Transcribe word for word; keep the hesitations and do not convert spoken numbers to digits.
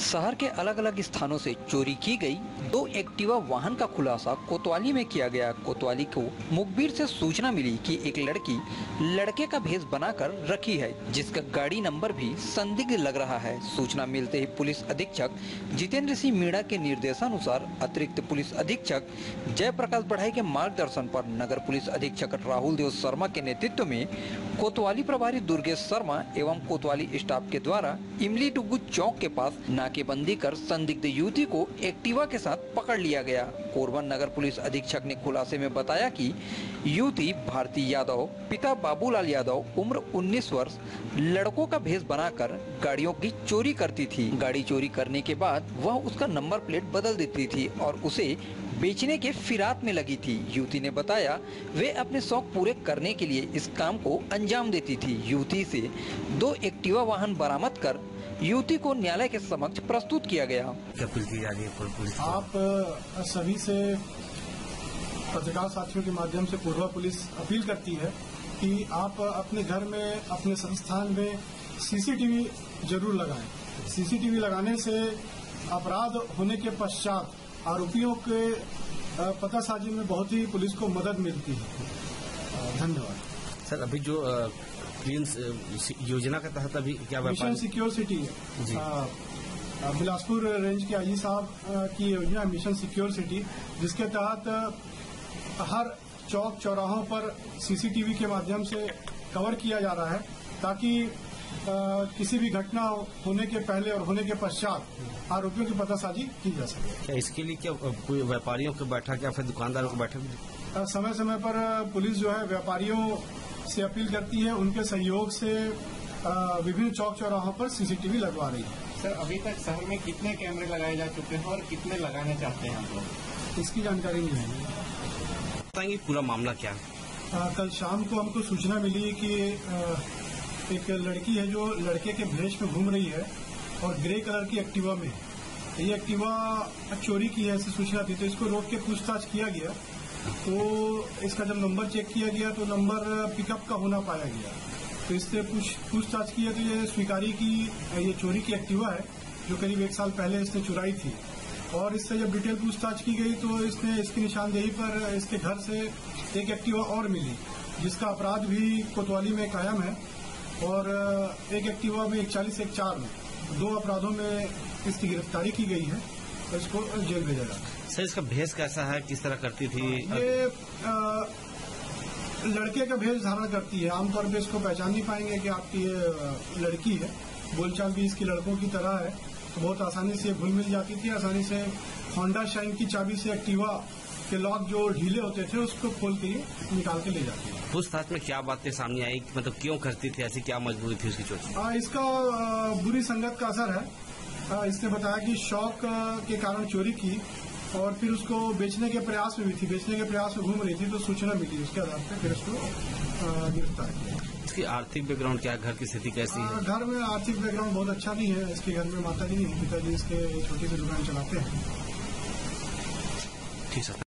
शहर के अलग अलग स्थानों से चोरी की गई दो एक्टिवा वाहन का खुलासा कोतवाली में किया गया। कोतवाली को मुखबिर से सूचना मिली कि एक लड़की लड़के का भेष बनाकर रखी है, जिसका गाड़ी नंबर भी संदिग्ध लग रहा है। सूचना मिलते ही पुलिस अधीक्षक जितेंद्र सिंह मीणा के निर्देशानुसार अतिरिक्त पुलिस अधीक्षक जयप्रकाश बढ़ाई के मार्गदर्शन पर नगर पुलिस अधीक्षक राहुल देव शर्मा के नेतृत्व में कोतवाली प्रभारी दुर्गेश शर्मा एवं कोतवाली स्टाफ के द्वारा इमली डुगु चौक के पास नाकेबंदी कर संदिग्ध युवती को एक्टिवा के साथ पकड़ लिया गया। कोरबा नगर पुलिस अधीक्षक ने खुलासे में बताया कि युवती भारती यादव पिता बाबूलाल यादव उम्र उन्नीस वर्ष लड़कों का भेष बनाकर गाड़ियों की चोरी करती थी। गाड़ी चोरी करने के बाद वह उसका नंबर प्लेट बदल देती थी और उसे बेचने के फिराक में लगी थी। युवती ने बताया वे अपने शौक पूरे करने के लिए इस काम को अंजाम देती थी। युवती से दो एक्टिवा वाहन बरामद कर युवती को न्यायालय के समक्ष प्रस्तुत किया गया। अपील की जा रही है पुलिस। आप सभी से पत्रकार साथियों के माध्यम से कोरबा पुलिस अपील करती है कि आप अपने घर में अपने संस्थान में सीसीटीवी जरूर लगाएं। सीसीटीवी लगाने से अपराध होने के पश्चात आरोपियों के पतासाजी में बहुत ही पुलिस को मदद मिलती है। धन्यवाद सर। अभी जो क्लीन योजना के तहत अभी क्या मिशन सिक्योर सिटी है, बिलासपुर रेंज के आईजी साहब की योजना मिशन सिक्योर सिटी, जिसके तहत हर चौक चौराहों पर सीसीटीवी के माध्यम से कवर किया जा रहा है ताकि आ, किसी भी घटना होने के पहले और होने के पश्चात आरोपियों की पतासाजी की जा सके। क्या इसके लिए क्या व्यापारियों को बैठक या फिर दुकानदारों को बैठक समय समय पर पुलिस जो है व्यापारियों से अपील करती है, उनके सहयोग से विभिन्न चौक चौराहों पर सीसीटीवी लगवा रही है। सर, अभी तक शहर में कितने कैमरे लगाए जा चुके हैं और कितने लगाने चाहते हैं आप लोग? इसकी जानकारी नहीं है। बताएंगे पूरा मामला क्या है? कल शाम को हमको सूचना मिली कि आ, एक लड़की है जो लड़के के भेष में घूम रही है और ग्रे कलर की एक्टिवा में। ये एक्टिवा चोरी की है ऐसी सूचना थी, तो इसको रोक के पूछताछ किया गया। तो इसका जब नंबर चेक किया गया तो नंबर पिकअप का होना पाया गया। तो इससे पूछ पूछताछ किया तो ये स्वीकारी की ये चोरी की एक्टिवा है जो करीब एक साल पहले इसने चुराई थी। और इससे जब डिटेल पूछताछ की गई तो इसने इसकी निशानदेही पर इसके घर से एक एक्टिवा और मिली, जिसका अपराध भी कोतवाली में कायम है। और एक एक्टिवा में इकतालीस एक चार में दो अपराधों में इसकी गिरफ्तारी की गई है, तो इसको जेल भेजा जाता है। सर, इसका भेष कैसा है, किस तरह करती थी? ये आ, लड़के का भेष धारण करती है। आमतौर पे इसको पहचान नहीं पाएंगे कि आपकी ये लड़की है। बोलचाल भी इसकी लड़कों की तरह है, तो बहुत आसानी से घुल मिल जाती थी। आसानी से होंडा शाइन की चाबी से एक्टिवा के लॉक जो ढीले होते थे उसको खोल के निकाल के ले जाती है। पूछताछ में क्या बातें सामने आई, मतलब क्यों करती थी ऐसी, क्या मजबूरी थी उसकी चोरी? इसका आ, बुरी संगत का असर है। आ, इसने बताया कि शौक के कारण चोरी की और फिर उसको बेचने के प्रयास में भी थी, बेचने के प्रयास में घूम रही थी, तो सूचना मिली, उसके आधार पर फिर उसको गिरफ्तार किया। इसकी आर्थिक बैकग्राउंड क्या है, घर की स्थिति कैसी है? घर में आर्थिक बैकग्राउंड बहुत अच्छा नहीं है। इसके घर में माता जी नहीं, पिताजी इसके छोटी सी दुकान चलाते हैं। ठीक है।